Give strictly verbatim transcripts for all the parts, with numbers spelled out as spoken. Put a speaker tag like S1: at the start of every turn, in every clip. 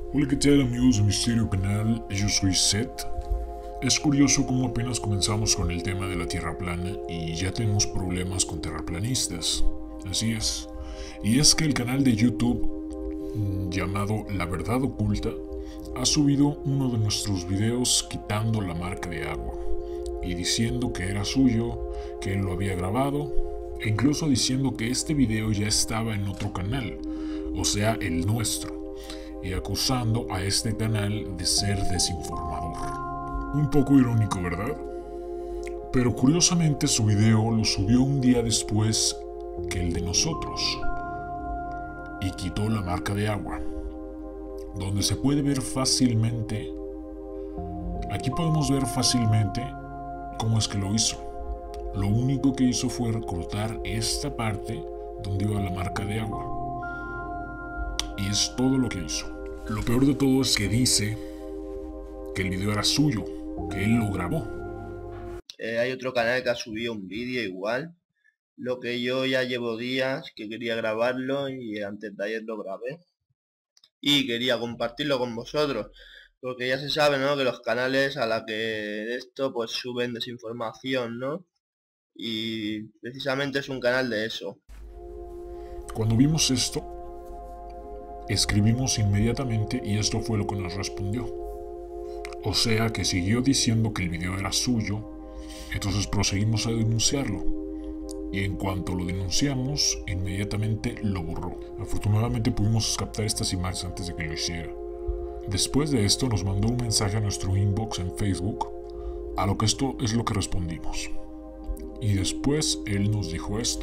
S1: Hola, ¿qué tal amigos de Misterio Canal? Yo soy Seth. Es curioso cómo apenas comenzamos con el tema de la Tierra plana y ya tenemos problemas con terraplanistas. Así es. Y es que el canal de YouTube llamado La Verdad Oculta ha subido uno de nuestros videos quitando la marca de agua y diciendo que era suyo, que él lo había grabado, e incluso diciendo que este video ya estaba en otro canal, o sea, el nuestro, y acusando a este canal de ser desinformador. Un poco irónico, ¿verdad? Pero curiosamente su video lo subió un día después que el de nosotros y quitó la marca de agua, donde se puede ver fácilmente. Aquí podemos ver fácilmente cómo es que lo hizo. Lo único que hizo fue recortar esta parte donde iba la marca de agua. Y es todo lo que hizo. Lo peor de todo es que dice que el video era suyo, que él lo grabó.
S2: Eh, hay otro canal que ha subido un vídeo igual. Lo que yo ya llevo días que quería grabarlo y antes de ayer lo grabé. Y quería compartirlo con vosotros. Porque ya se sabe, ¿no? Que los canales a la que de esto pues suben desinformación, ¿no? Y precisamente es un canal de eso.
S1: Cuando vimos esto, escribimos inmediatamente y esto fue lo que nos respondió. O sea que siguió diciendo que el video era suyo, entonces proseguimos a denunciarlo. Y en cuanto lo denunciamos, inmediatamente lo borró. Afortunadamente pudimos captar estas imágenes antes de que lo hiciera. Después de esto nos mandó un mensaje a nuestro inbox en Facebook, a lo que esto es lo que respondimos. Y después él nos dijo esto.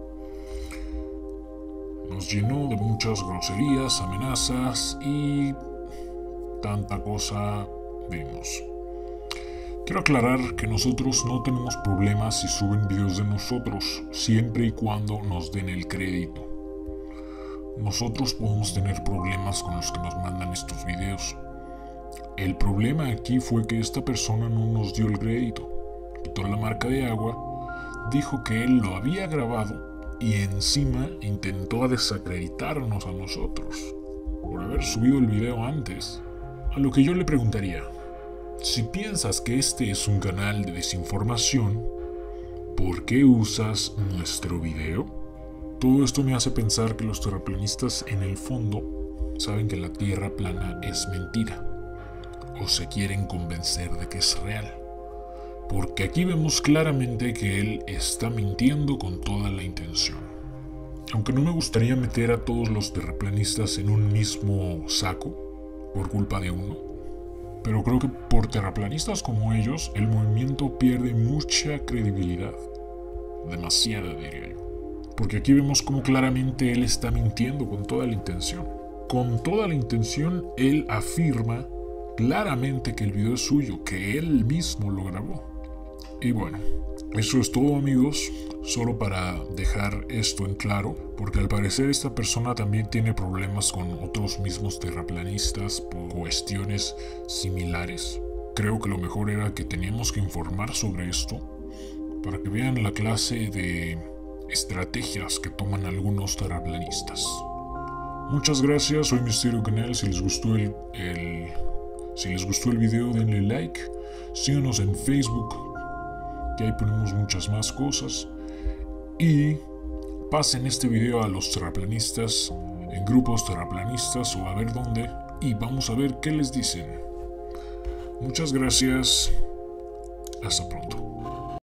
S1: Nos llenó de muchas groserías, amenazas y tanta cosa vimos. Quiero aclarar que nosotros no tenemos problemas si suben videos de nosotros, siempre y cuando nos den el crédito. Nosotros podemos tener problemas con los que nos mandan estos videos. El problema aquí fue que esta persona no nos dio el crédito. Quitó la marca de agua, dijo que él lo había grabado y encima intentó desacreditarnos a nosotros por haber subido el video antes. A lo que yo le preguntaría, si piensas que este es un canal de desinformación, ¿por qué usas nuestro video? Todo esto me hace pensar que los terraplanistas en el fondo saben que la Tierra plana es mentira, o se quieren convencer de que es real, porque aquí vemos claramente que él está mintiendo con toda la intención. Aunque no me gustaría meter a todos los terraplanistas en un mismo saco por culpa de uno, pero creo que por terraplanistas como ellos, el movimiento pierde mucha credibilidad. Demasiada, diría yo. Porque aquí vemos cómo claramente él está mintiendo con toda la intención. Con toda la intención, él afirma claramente que el video es suyo, que él mismo lo grabó. Y bueno, eso es todo amigos, solo para dejar esto en claro, porque al parecer esta persona también tiene problemas con otros mismos terraplanistas por cuestiones similares. Creo que lo mejor era que teníamos que informar sobre esto, para que vean la clase de estrategias que toman algunos terraplanistas. Muchas gracias, soy Misterio Canal. Si les gustó el, el, si les gustó el video, denle like, síganos en Facebook, que ahí ponemos muchas más cosas, y pasen este video a los terraplanistas en grupos terraplanistas o a ver dónde, y vamos a ver qué les dicen. Muchas gracias, hasta pronto.